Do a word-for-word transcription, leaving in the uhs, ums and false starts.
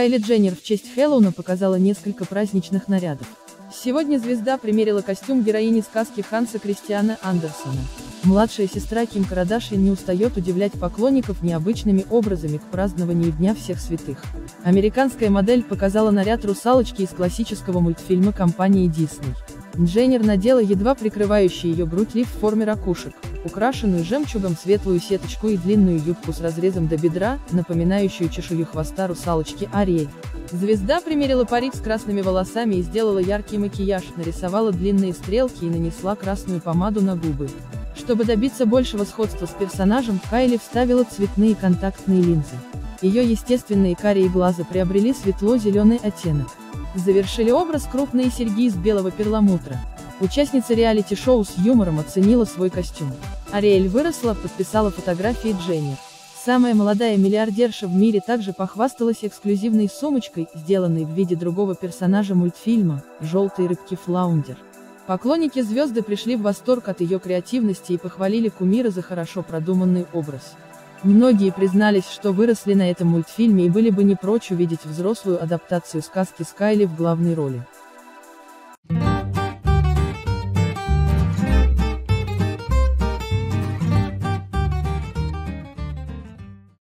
Кайли Дженнер в честь Хэллоуина показала несколько праздничных нарядов. Сегодня звезда примерила костюм героини сказки Ханса Кристиана Андерсена. Младшая сестра Ким Кардашьян не устает удивлять поклонников необычными образами к празднованию Дня всех святых. Американская модель показала наряд русалочки из классического мультфильма компании Disney. Дженнер надела едва прикрывающий ее грудь лиф в форме ракушек, украшенную жемчугом светлую сеточку и длинную юбку с разрезом до бедра, напоминающую чешую хвоста русалочки Ариэль. Звезда примерила парик с красными волосами и сделала яркий макияж, нарисовала длинные стрелки и нанесла красную помаду на губы. Чтобы добиться большего сходства с персонажем, Кайли вставила цветные контактные линзы. Ее естественные карие глаза приобрели светло-зеленый оттенок. Завершили образ крупные серьги из белого перламутра. Участница реалити-шоу с юмором оценила свой костюм. Ариэль выросла, подписала фотографии Дженнер. Самая молодая миллиардерша в мире также похвасталась эксклюзивной сумочкой, сделанной в виде другого персонажа мультфильма – желтой рыбки Флаундер. Поклонники звезды пришли в восторг от ее креативности и похвалили кумира за хорошо продуманный образ. Многие признались, что выросли на этом мультфильме и были бы не прочь увидеть взрослую адаптацию сказки с Кайли в главной роли.